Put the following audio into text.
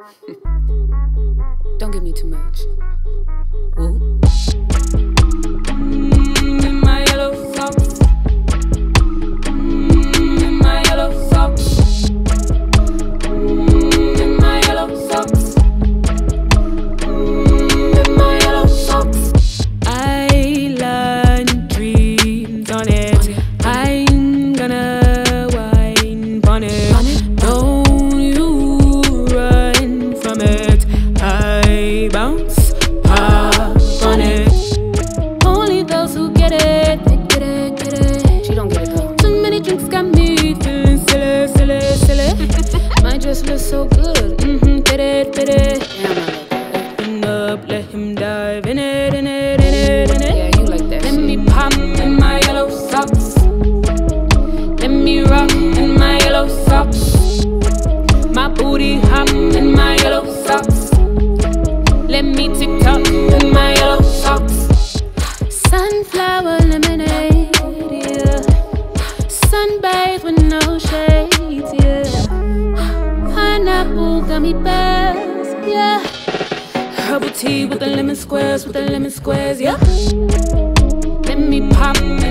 Don't give me too much. Ooh. In my yellow socks. In my yellow socks. In my yellow socks. In my yellow socks. Island dreams on it. I'm gonna wine on it. Don't you run from it. I bounce up on it. Only those who get it, they get it, get it. She don't get it though. Too many drinks got me feeling silly, silly, silly. My dress looks so good, fit it, fit it. Open up, let him dive in it, in it, in it, in it. Yeah, you like that. Let me pop in my yellow socks. Let me rock in my yellow socks. My booty hop in my yellow socks. Let me tick-tock in my yellow socks. Sunflower lemonade, yeah. Sunbathe with no shades, yeah. Pineapple gummy bears, yeah. Herbal tea with the lemon squares, yeah. Let me pop